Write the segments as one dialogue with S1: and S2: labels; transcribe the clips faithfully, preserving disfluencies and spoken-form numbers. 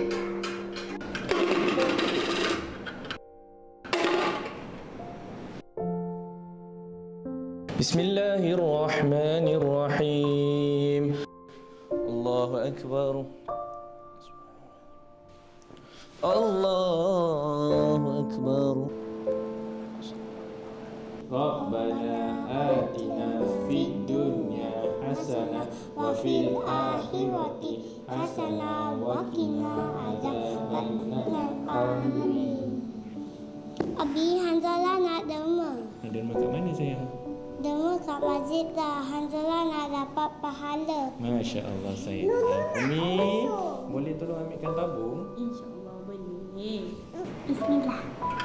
S1: بسم الله الرحمن الرحيم. الله أكبر. الله أكبر.
S2: ربنا آتنا في الدنيا حسنة وفي الآخرة حسنة وقنا عذاب النار.
S3: Abi, Hanzalah nak derma.
S2: Nak derma kat mana sayang?
S3: Derma kat masjid dah. Hanzalah nak dapat pahala.
S2: Masya Allah sayang. Umi, boleh tolong ambilkan tabung?
S3: InsyaAllah boleh. Bismillah.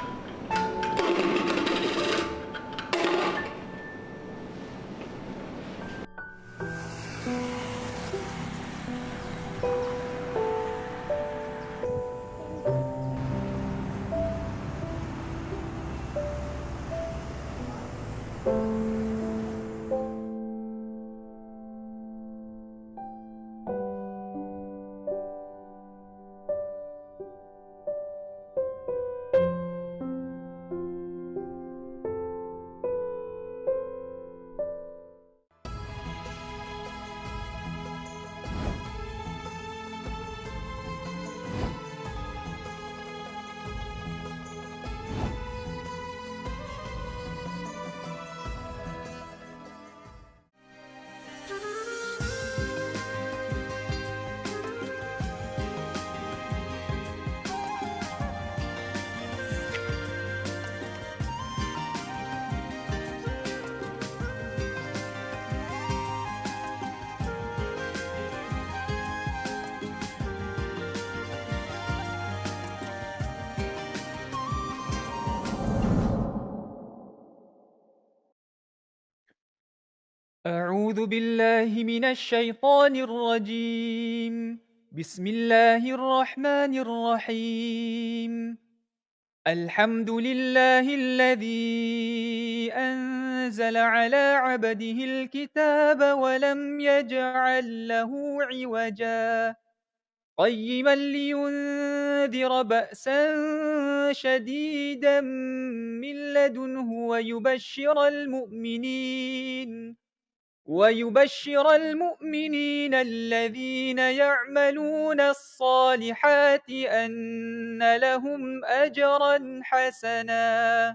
S4: أعوذ بالله من الشيطان الرجيم. بسم الله الرحمن الرحيم. الحمد لله الذي أنزل على عبده الكتاب ولم يجعل له عوجا قيما لينذر بأسا شديدا من لدنه ويبشر المؤمنين ويبشر المؤمنين الذين يعملون الصالحات أن لهم أجرا حسنا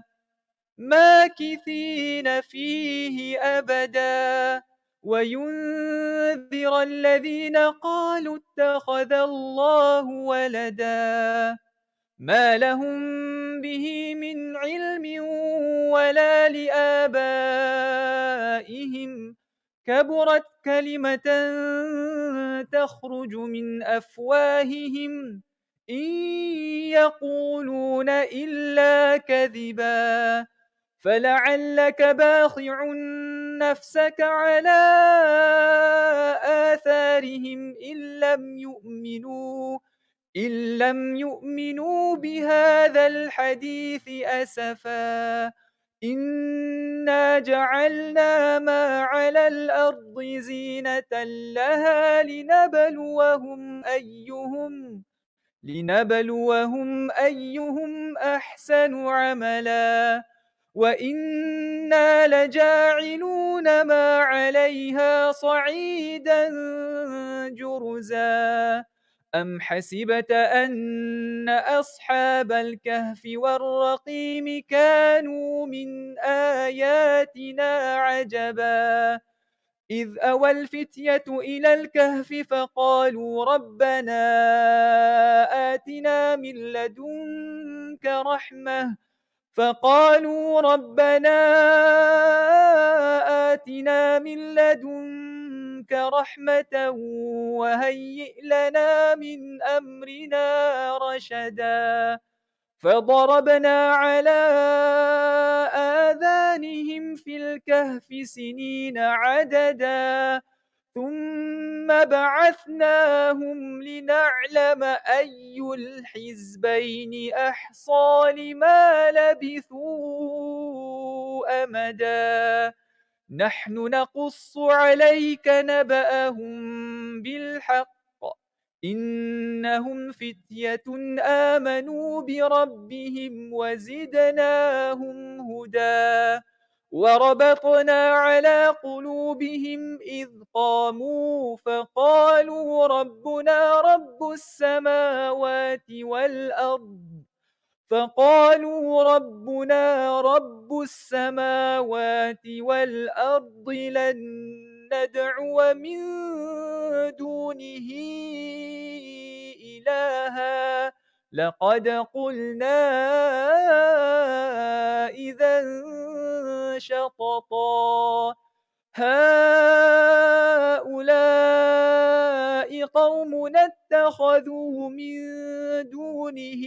S4: ماكثين فيه أبدا وينذر الذين قالوا اتخذ الله ولدا ما لهم به من علم ولا لآبائهم كبرت كلمة تخرج من أفواههم إن يقولون إلا كذبا فلعلك باخع نفسك على آثارهم إن لم يؤمنوا إن لم يؤمنوا بهذا الحديث أسفا إنا جعلنا ما على الأرض زينة لها لنبلوهم أيهم لنبلوهم أيهم أحسن عملا وإنا لجاعلون ما عليها صعيدا جرزا أم حسبت أن أصحاب الكهف والرقيم كانوا من آياتنا عجبا إذ أوى الفتية إلى الكهف فقالوا ربنا آتنا من لدنك رحمة فقالوا ربنا آتنا من لدنك رحمة وهيئ لنا من أمرنا رشدا فضربنا على آذانهم في الكهف سنين عددا ثم بعثناهم لنعلم أي الحزبين أحصى لما لبثوا أمدا نحن نقص عليك نبأهم بالحق إنهم فتية آمنوا بربهم وزدناهم هدى وربطنا على قلوبهم إذ قاموا فقالوا ربنا رب السماوات والأرض فقالوا ربنا رب السماوات والأرض لن ندعو من دونه إلها لقد قلنا إذا شططا هؤلاء قومنا اتخذوا من دونه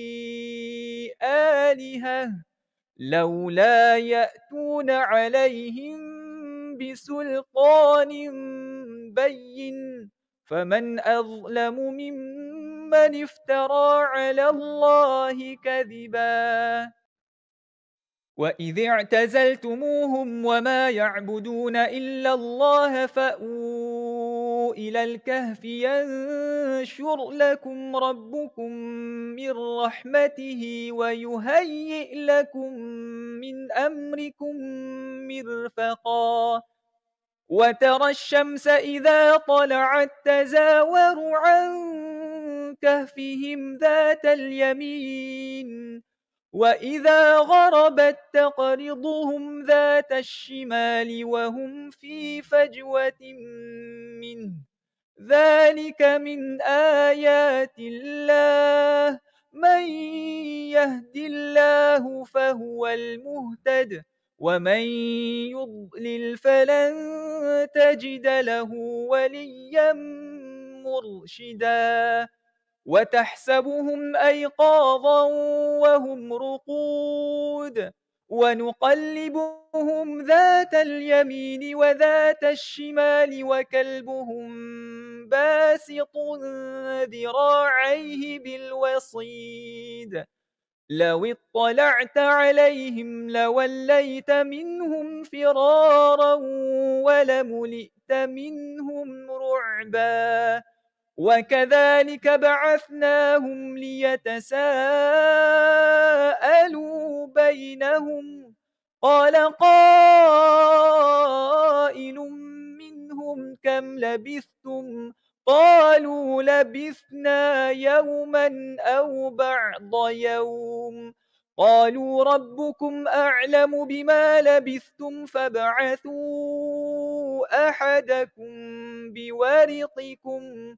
S4: آلهة لولا يأتون عليهم بسلطان بين فمن أظلم ممن افترى على الله كذبا وإذ اعتزلتموهم وما يعبدون إلا الله فأووا إلى الكهف ينشر لكم ربكم من رحمته ويهيئ لكم من أمركم مرفقا وترى الشمس إذا طلعت تزاور عن كهفهم ذات اليمين وإذا غربت تقرضهم ذات الشمال وهم في فجوة منه ذلك من آيات الله من يهد الله فهو المهتد ومن يضلل فلن تجد له وليا مرشدا وتحسبهم أيقاظا وهم رقود ونقلبهم ذات اليمين وذات الشمال وكلبهم باسط ذراعيه بالوصيد لو اطلعت عليهم لوليت منهم فرارا ولملئت منهم رعبا وكذلك بعثناهم ليتساءلوا بينهم قال قائل منهم كم لبثتم قالوا لبثنا يوما أو بعض يوم قالوا ربكم أعلم بما لبثتم فابعثوا أحدكم بورقكم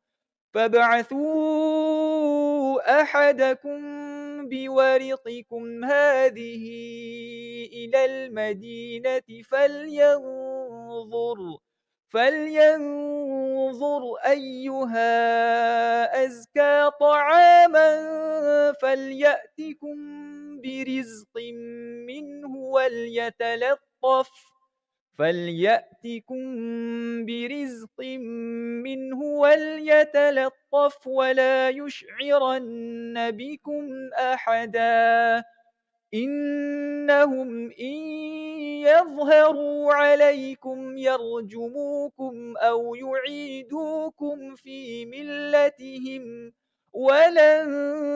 S4: فابعثوا أحدكم بورقكم هذه إلى المدينة فلينظر فلينظر أيها أزكى طعاما فليأتكم برزق منه وليتلطف فليأتكم برزق منه وليتلطف ولا يشعرن بكم أحدا إنهم إن يظهروا عليكم يرجموكم أو يعيدوكم في ملتهم ولن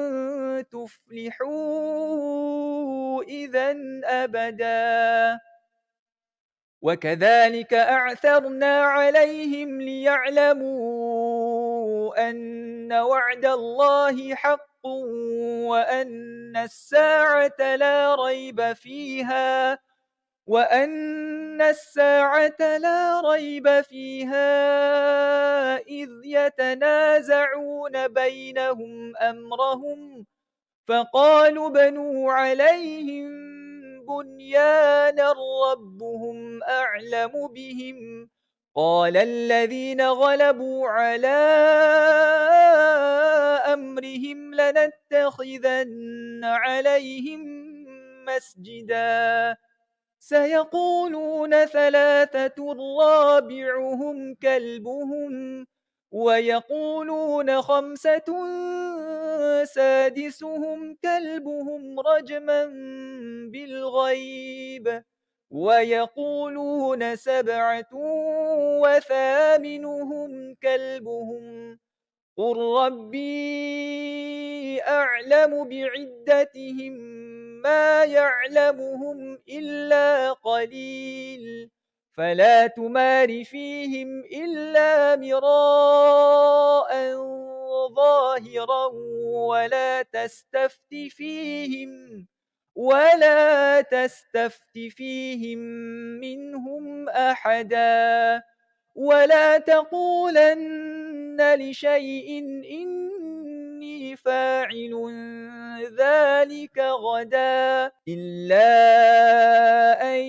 S4: تفلحوا إذا أبدا وكذلك أعثرنا عليهم ليعلموا أن وعد الله حق وأن الساعة لا ريب فيها وأن الساعة لا ريب فيها إذ يتنازعون بينهم أمرهم فقالوا بنوا عليهم بنيانا ربهم أعلم بهم قال الذين غلبوا على أمرهم لنتخذن عليهم مسجدا سيقولون ثلاثة رابعهم كلبهم ويقولون خمسة سادسهم كلبهم رجما بالغيب ويقولون سبعة وثامنهم كلبهم قل ربي أعلم بعدتهم ما يعلمهم إلا قليل فلا تمار فيهم إلا مراء ظاهرا ولا تستفت فيهم ولا تستفت فيهم منهم أحدا ولا تقولن لشيء إني فاعل ذلك غدا إلا أن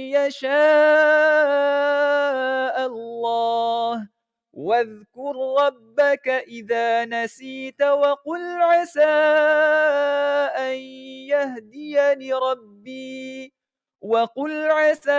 S4: يشاء الله واذكر ربك إذا نسيت وقل عسى أن يهديني ربي وقل عسى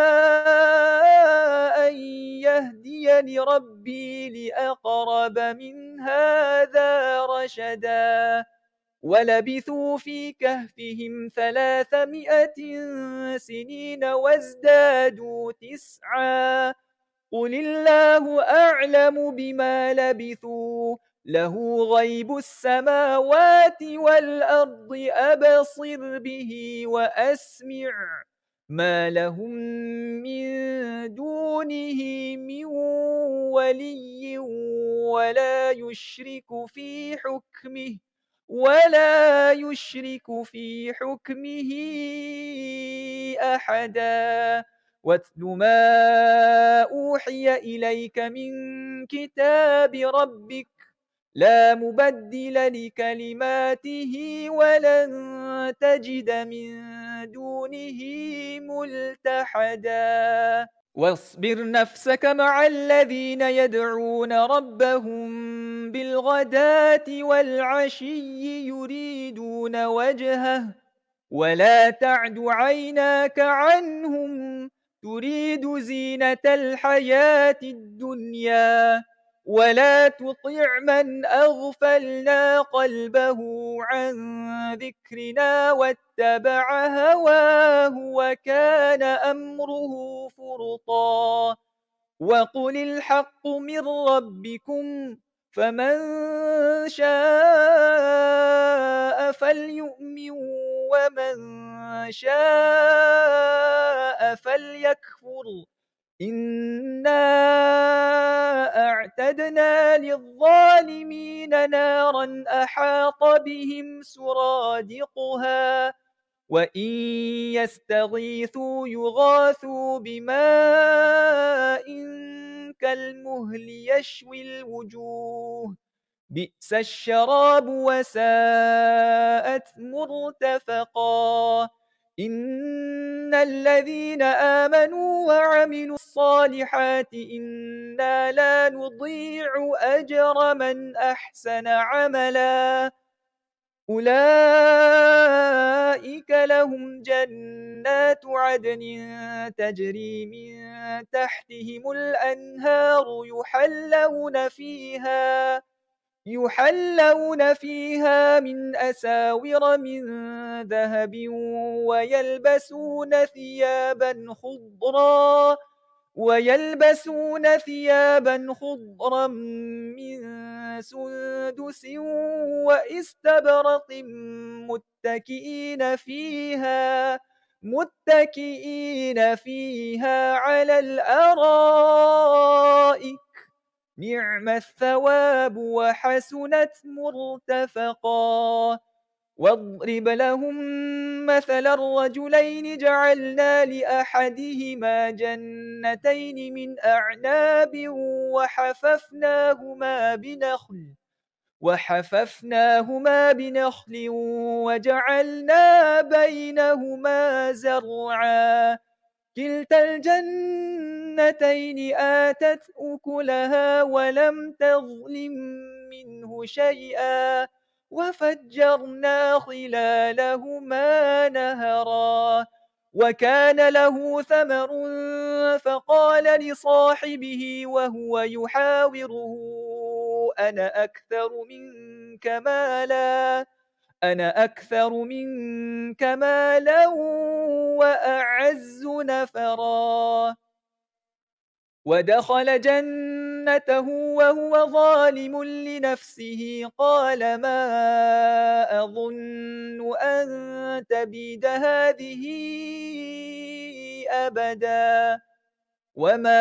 S4: أن يهديني ربي لأقرب من هذا رشدا ولبثوا في كهفهم ثلاثمائة سنين وازدادوا تسعا قل الله أعلم بما لبثوا له غيب السماوات والأرض أبصر به وأسمع ما لهم من دونه من ولي ولا يشرك في حكمه ولا يشرك في حكمه أحدا واتل ما أوحي إليك من كتاب ربك لا مبدل لكلماته ولن تجد من دونه ملتحدا واصبر نفسك مع الذين يدعون ربهم بالغداة والعشي يريدون وجهه ولا تعد عيناك عنهم تريد زينة الحياة الدنيا ولا تطع من أغفلنا قلبه عن ذكرنا واتبع هواه وكان أمره فرطا وقل الحق من ربكم فمن شاء فليؤمن ومن شاء فليكفر إنا أعتدنا للظالمين نارا أحاط بهم سرادقها وإن يستغيثوا يغاثوا بماء كالمهل يشوي الوجوه بئس الشراب وساءت مرتفقا إن الذين آمنوا وعملوا الصالحات إنا لا نضيع أجر من أحسن عملا أولئك لهم جنات عدن تجري من تحتهم الأنهار يحلون فيها يحلون فيها من أساور من ذهب ويلبسون ثيابا خضرا ويلبسون ثيابا خضرا من سندس وإستبرق متكئين فيها متكئين فيها على الأرائك نعم الثواب وحسنت مرتفقا واضرب لهم مثل الرجلين جعلنا لأحدهما جنتين من أعناب وحففناهما بنخل وحففناهما بنخل وجعلنا بينهما زرعا كلتا الجنتين آتت أكلها ولم تظلم منه شيئا وفجرنا خلالهما نهرا وكان له ثمر فقال لصاحبه وهو يحاوره أنا أكثر منك مالا أنا أكثر منك مالا وأعز نفرا ودخل جنته جنته وهو ظالم لنفسه قال ما أظن أن تبيد هذه أبدا وما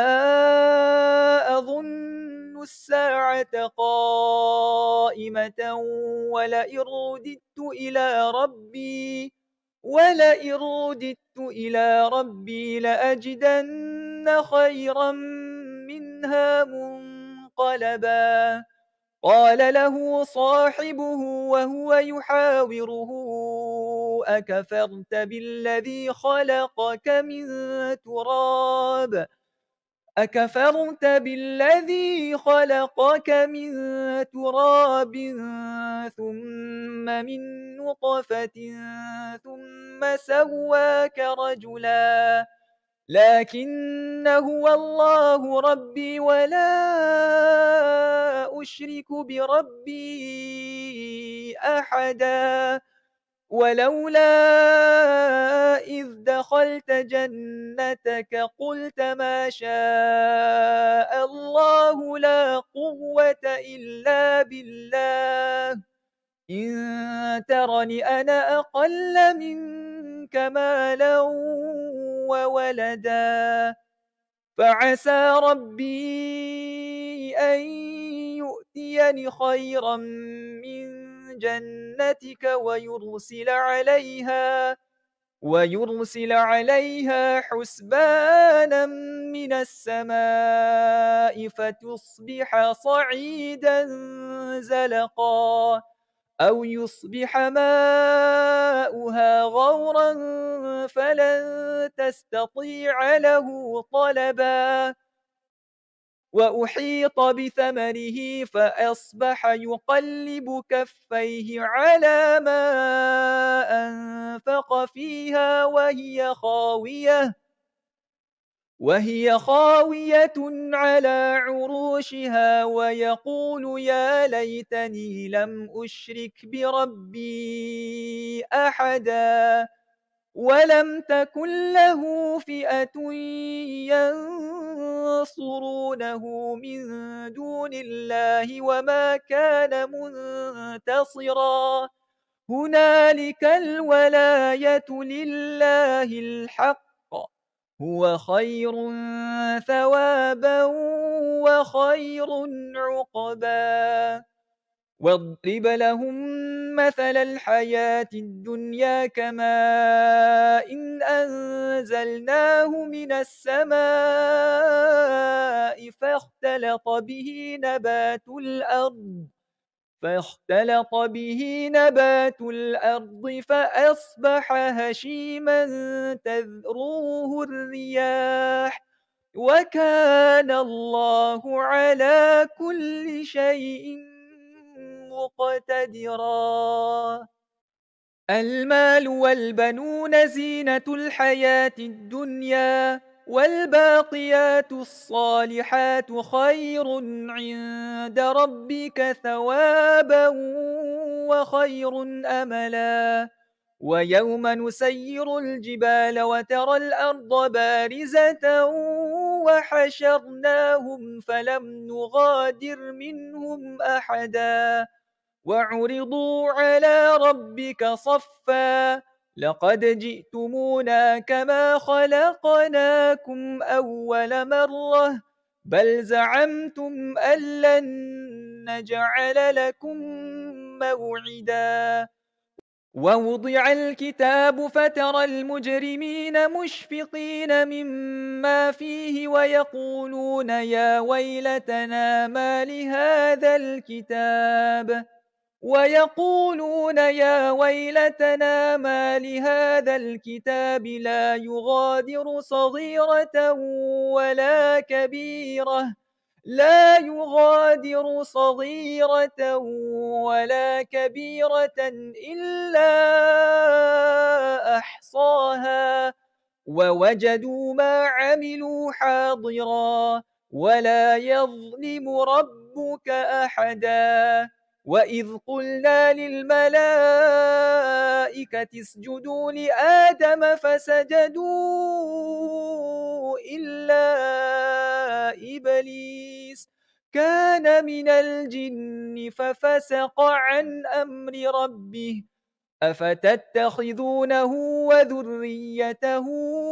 S4: أظن الساعة قائمة ولئن رددت إلى ربي ولئن رددت إلى ربي لأجدن خيرا منها منقلبا قال له صاحبه وهو يحاوره أكفرت بالذي خلقك من تراب أكفرت بالذي خلقك من تراب ثم من نطفة ثم سواك رجلا لكن هو الله ربي ولا أشرك بربي أحدا ولولا إذ دخلت جنتك قلت ما شاء الله لا قوة إلا بالله إن ترني أنا أقل منك مالا وولدا فعسى ربي أن يؤتيني خيرا من جنتك ويرسل عليها ويرسل عليها حسبانا من السماء فتصبح صعيدا زلقا أو يصبح ماؤها غورا فلن تستطيع له طلبا وأحيط بثمره فأصبح يقلب كفيه على ما أنفق فيها وهي خاوية وهي خاوية على عروشها ويقول يا ليتني لم أشرك بربي أحدا ولم تكن له فئة ينصرونه من دون الله وما كان منتصرا هنالك الولاية لله الحق هو خير ثوابا وخير عقبا واضرب لهم مثل الحياة الدنيا كماء إن أنزلناه من السماء فاختلط به نبات الأرض فاختلط به نبات الأرض فأصبح هشيما تذروه الرياح وكان الله على كل شيء مقتدرا المال والبنون زينة الحياة الدنيا والباقيات الصالحات خير عند ربك ثوابا وخير أملا ويوم نسير الجبال وترى الأرض بارزة وحشرناهم فلم نغادر منهم أحدا وعرضوا على ربك صفا لقد جئتمونا كما خلقناكم أول مرة بل زعمتم أن لن نجعل لكم موعدا ووضع الكتاب فترى المجرمين مشفقين مما فيه ويقولون يا ويلتنا ما لهذا الكتاب ويقولون يا ويلتنا ما لهذا الكتاب لا يغادر صغيرة ولا كبيرة لا يغادر صغيرة ولا كبيرة إلا أحصاها ووجدوا ما عملوا حاضرا ولا يظلم ربك أحدا وإذ قلنا للملائكة اسجدوا لآدم فسجدوا إلا إبليس كان من الجن ففسق عن أمر ربه أفتتخذونه وذريته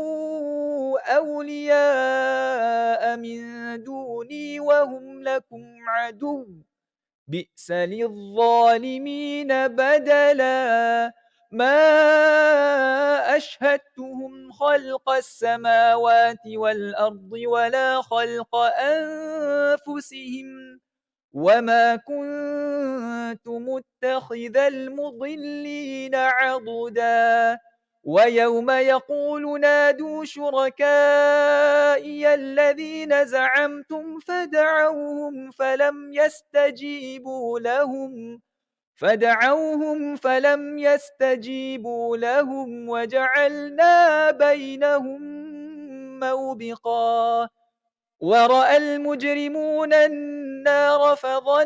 S4: أولياء من دوني وهم لكم عدو بئس للظالمين بدلا ما أشهدتهم خلق السماوات والأرض ولا خلق أنفسهم وما كنت متخذ المضلين عضدا ويوم يقول نادوا شركائي الذين زعمتم فدعوهم فلم يستجيبوا لهم فدعوهم فلم يستجيبوا لهم وجعلنا بينهم موبقا ورأى المجرمون النار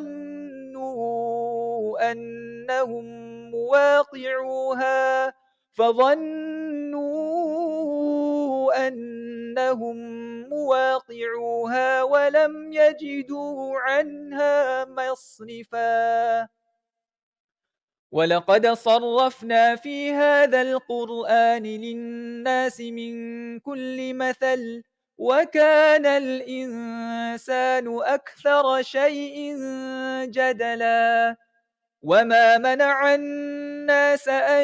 S4: فظنوا أنهم مواقعوها فظنوا أنهم مواقعوها ولم يجدوا عنها مصرفا ولقد صرفنا في هذا القرآن للناس من كل مثل وكان الإنسان أكثر شيء جدلا وما منع الناس أن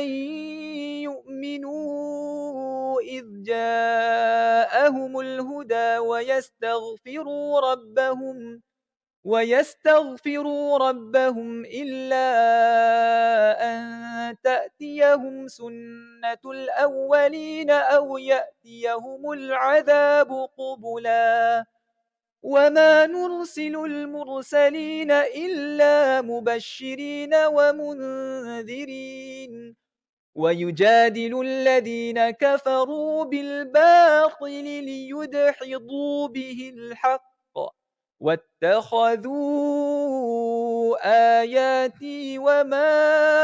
S4: يؤمنوا إذ جاءهم الهدى ويستغفروا ربهم ويستغفروا ربهم إلا أن تأتيهم سنة الأولين أو يأتيهم العذاب قبلا وما نرسل المرسلين إلا مبشرين ومنذرين ويجادل الذين كفروا بالباطل ليدحضوا به الحق واتخذوا آياتي وما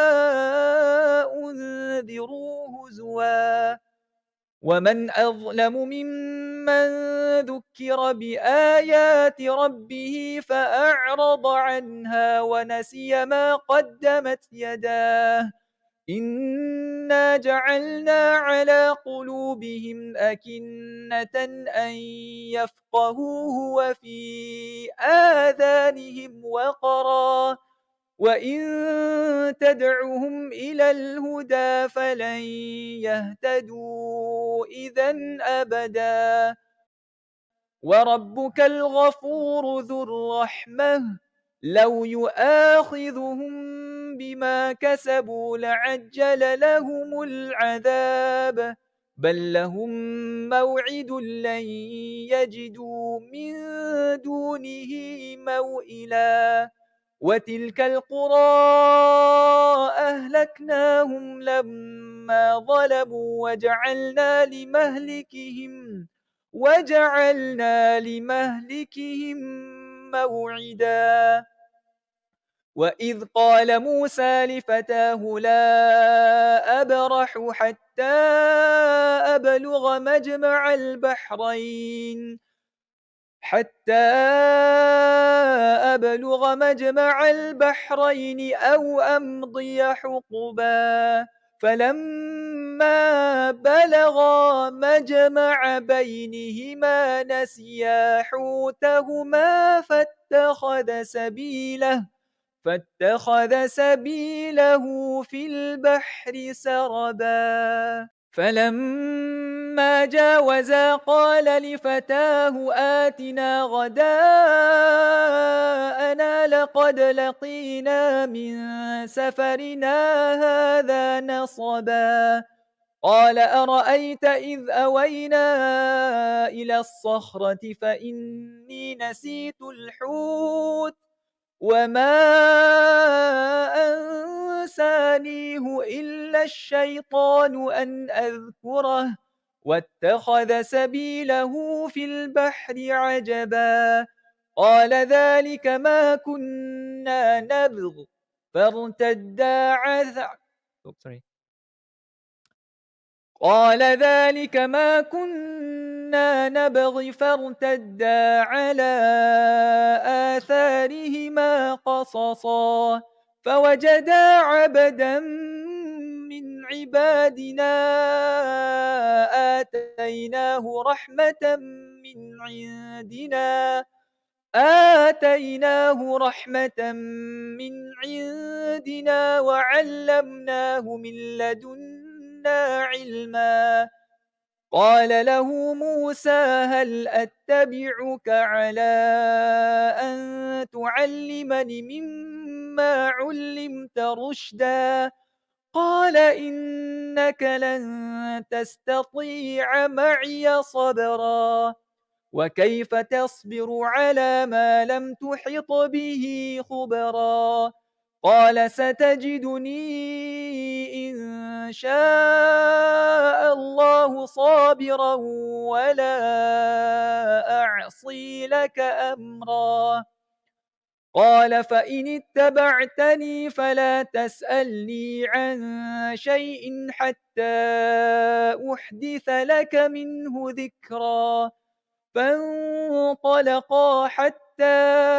S4: أنذروا هزوا ومن أظلم ممن ذكر بآيات ربه فأعرض عنها ونسي ما قدمت يداه إنا جعلنا على قلوبهم أكنة أن يفقهوه وفي آذانهم وقرا وإن تدعهم إلى الهدى فلن يهتدوا إذا أبدا وربك الغفور ذو الرحمة لو يؤاخذهم بما كسبوا لعجل لهم العذاب بل لهم موعد لن يجدوا من دونه موئلا وتلك القرى أهلكناهم لما ظلموا وجعلنا لمهلكهم وجعلنا لمهلكهم موعدا وإذ قال موسى لفتاه لا أبرح حتى أبلغ مجمع البحرين حتى أبلغ مجمع البحرين أو أمضي حقبا فلما بلغا مجمع بينهما نسيا حوتهما فاتخذ سبيله فاتخذ سبيله في البحر سربا فلما جاوزا قال لفتاه آتنا غداءنا لقد لقينا من سفرنا هذا نصبا قال أرأيت إذ أوينا إلى الصخرة فإني نسيت الحوت وما أنسانيه إلا الشيطان أن أذكره واتخذ سبيله في البحر عجبا قال ذلك ما كنا نبغ فارتدا عث... قال ذلك ما كنا نبغي فارتدا على آثارهما قصصا فوجدا عبدا من عبادنا آتيناه رحمة من عندنا آتيناه رحمة من عندنا وعلمناه من لدنا علما قال له موسى هل أتبعك على أن تعلمني مما علمت رشدا قال إنك لن تستطيع معي صبرا وكيف تصبر على ما لم تحط به خبرا قال ستجدني إن شاء الله صابرا ولا أعصي لك أمرا قال فإن اتبعتني فلا تسألني عن شيء حتى أحدث لك منه ذكرا فانطلقا حتى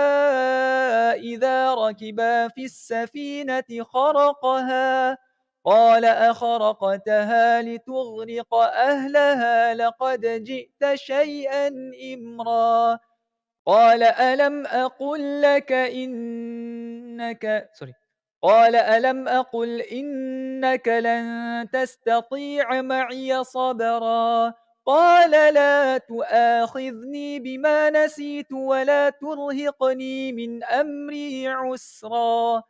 S4: إذا ركبا في السفينة خرقها قال أخرقتها لتغرق أهلها لقد جئت شيئا إمرا قال ألم أقل لك إنك سوري قال ألم أقل إنك لن تستطيع معي صبرا قال لا تؤاخذني بما نسيت ولا ترهقني من أمري عسرا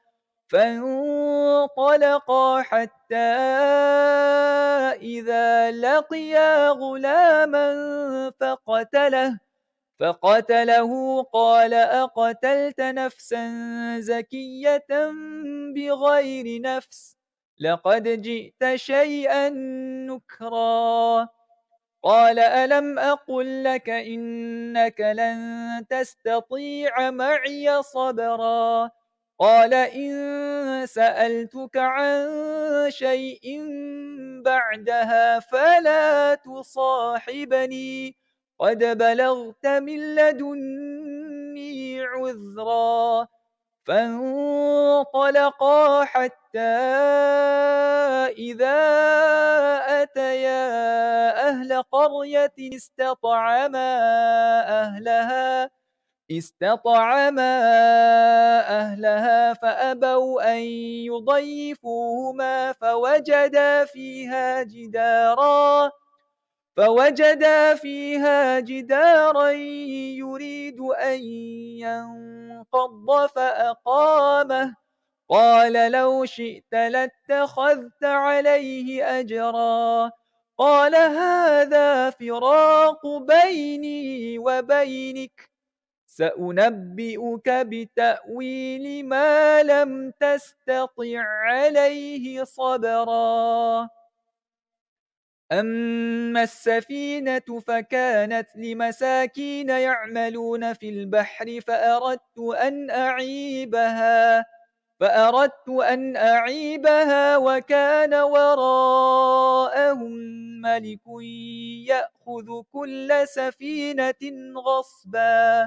S4: فانطلقا حتى إذا لقيا غلاما فقتله فقتله قال أقتلت نفسا زكية بغير نفس لقد جئت شيئا نكرا قال ألم أقل لك إنك لن تستطيع معي صبرا قال إن سألتك عن شيء بعدها فلا تصاحبني قد بلغت من لدني عذرا فانطلقا حتى إذا أتيا أهل قرية استطعما أهلها استطعما أهلها فأبوا أن يضيفوهما فوجدا فيها جدارا فوجدا فيها جدارا يريد أن ينقض فأقامه قال لو شئت لاتخذت عليه أجرا قال هذا فراق بيني وبينك سأنبئك بتأويل ما لم تستطع عليه صبرا أما السفينة فكانت لمساكين يعملون في البحر فأردت أن أعيبها فأردت أن أعيبها وكان وراءهم ملك يأخذ كل سفينة غصبا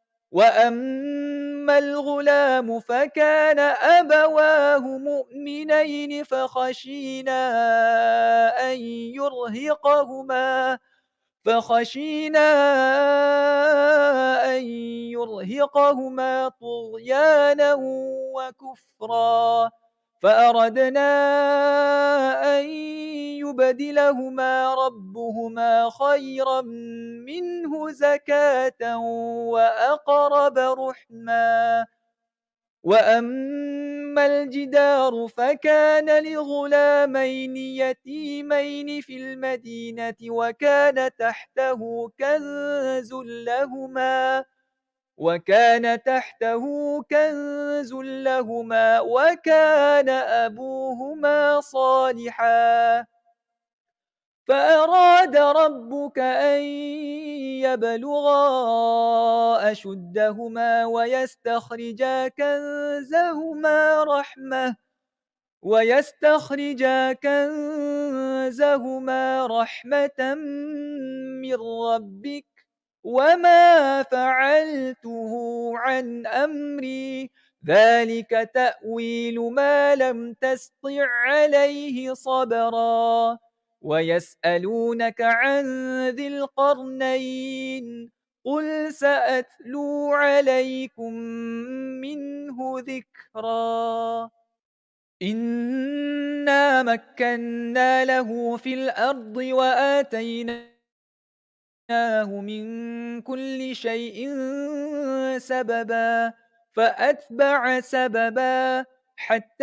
S4: وأما الغلام فكان أبواه مؤمنين فخشينا أن يرهقهما فخشينا أن يرهقهما طغيانا وكفرا فأردنا أن يبدلهما ربهما خيرا منه زكاة وأقرب رحما وأما الجدار فكان لغلامين يتيمين في المدينة وكان تحته كنز لهما وكان تحته كنز لهما وكان أبوهما صالحا فأراد ربك أن يبلغا أشدهما ويستخرجا كنزهما رحمة ويستخرجا كنزهما رحمة من ربك وما فعلته عن أمري ذلك تأويل ما لم تسطع عليه صبرا ويسألونك عن ذي القرنين قل سأتلو عليكم منه ذكرا إنا مكنا له في الأرض وآتيناه من كل شيء سببا فأتبع سببا حتى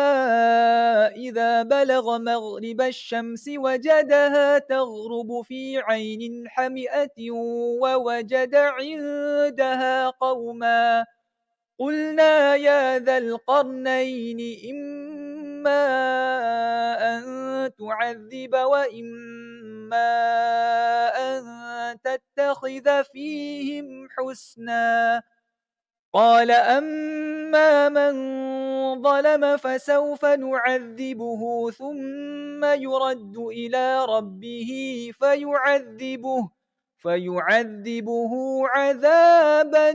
S4: إذا بلغ مغرب الشمس وجدها تغرب في عين حمئة ووجد عندها قوما قلنا يا ذا القرنين إما أن تعذب وإما أن تتخذ فيهم حسنا قال أما من ظلم فسوف نعذبه ثم يرد إلى ربه فيعذبه فيعذبه عذابا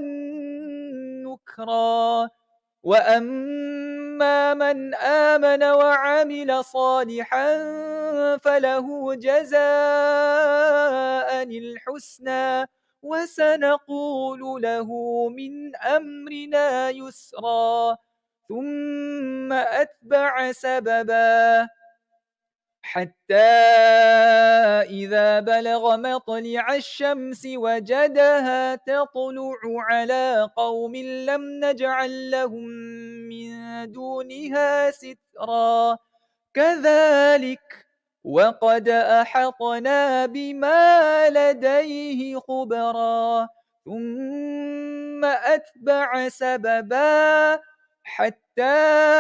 S4: نكرا وأما من آمن وعمل صالحا فله جزاء الحسنى وسنقول له من أمرنا يسرا ثم أتبع سببا حتى إذا بلغ مطلع الشمس وجدها تطلع على قوم لم نجعل لهم من دونها سترا كذلك وقد أحطنا بما لديه خبرا ثم أتبع سببا حتى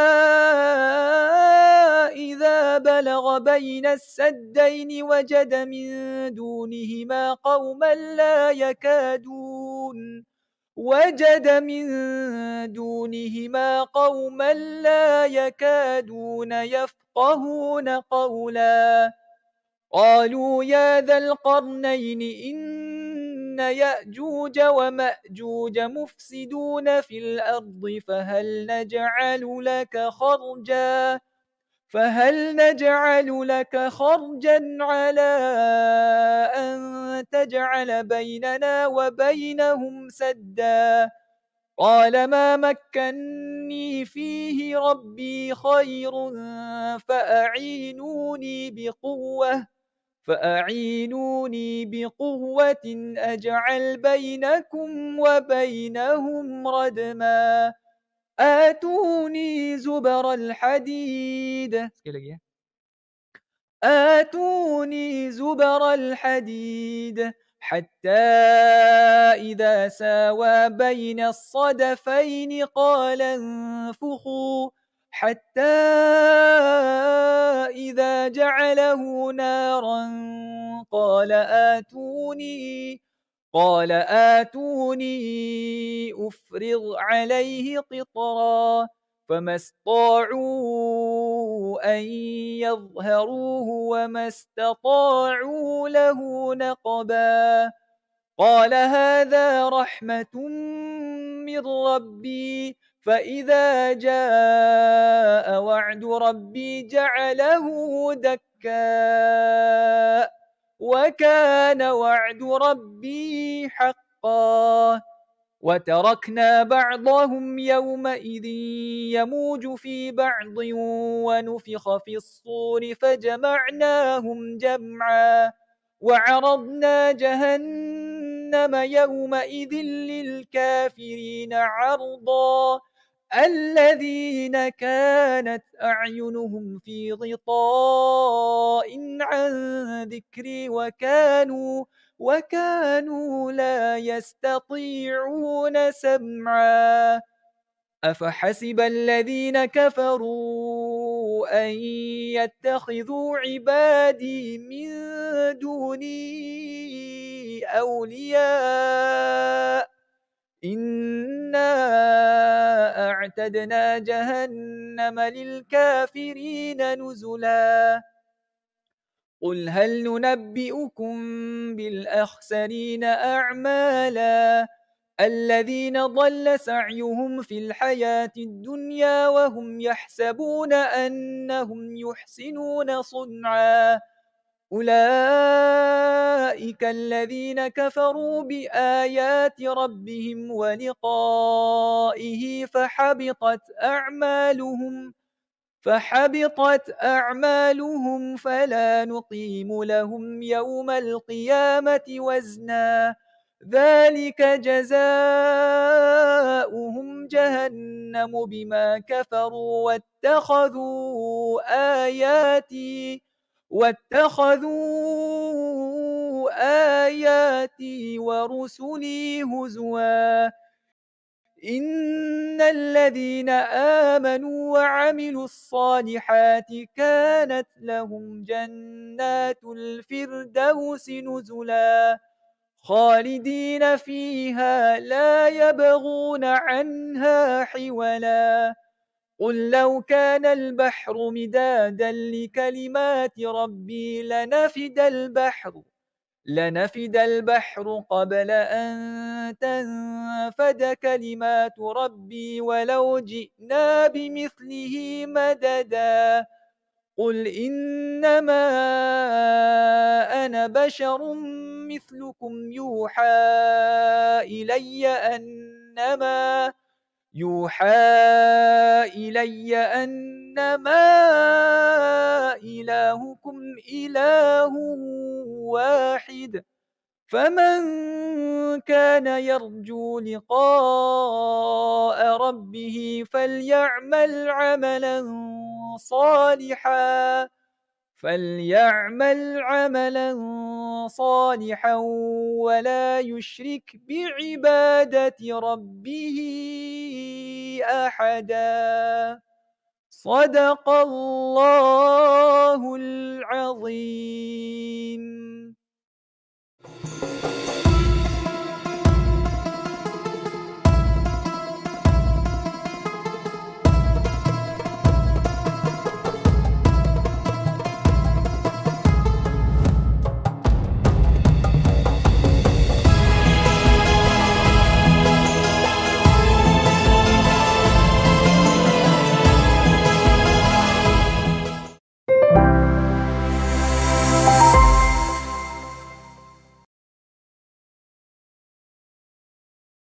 S4: إذا بلغ بين السدين وجد من دونهما قوما لا يكادون وجد من دونهما قوما لا يكادون يفقهون قولا قالوا يا ذا القرنين إن يأجوج ومأجوج مفسدون في الأرض فهل نجعل لك خرجا فهل نجعل لك خرجا على أن تجعل بيننا وبينهم سدا قال ما مكني فيه ربي خير فأعينوني بقوة فأعينوني بقوة أجعل بينكم وبينهم ردما آتوني زبر الحديد آتوني زبر الحديد حتى إذا ساوى بين الصدفين قال انفخوا حتى إذا جعله نارا قال آتوني قال آتوني أفرغ عليه قطرا فما استطاعوا أن يظهروه وما استطاعوا له نقبا قال هذا رحمة من ربي فإذا جاء وعد ربي جعله دكا وكان وعد ربي حقا وتركنا بعضهم يومئذ يموج في بعض ونفخ في الصور فجمعناهم جمعا وعرضنا جهنم يومئذ للكافرين عرضا الذين كانت أعينهم في غطاء عن ذكري وكانوا وكانوا لا يستطيعون سمعا أفحسب الذين كفروا أن يتخذوا عبادي من دوني أولياء إنا وأعتدنا جهنم للكافرين نزلا قل هل ننبئكم بالأخسرين أعمالا الذين ضل سعيهم في الحياة الدنيا وهم يحسبون أنهم يحسنون صنعا أولئك الذين كفروا بآيات ربهم ولقائه فحبطت أعمالهم فحبطت أعمالهم فلا نقيم لهم يوم القيامة وزنا ذلك جزاؤهم جهنم بما كفروا واتخذوا آياتي واتخذوا آياتي ورسلي هزوا إن الذين آمنوا وعملوا الصالحات كانت لهم جنات الفردوس نزلا خالدين فيها لا يبغون عنها حولا قل لو كان البحر مدادا لكلمات ربي لنفد البحر لنفد البحر قبل أن تنفد كلمات ربي ولو جئنا بمثله مددا قل إنما أنا بشر مثلكم يوحى إلي أنما يوحى إلي أنما إلهكم إله واحد فمن كان يرجو لقاء ربه فليعمل عملا صالحا فليعمل عملا صالحا ولا يشرك بعبادة ربه أحدا صدق الله العظيم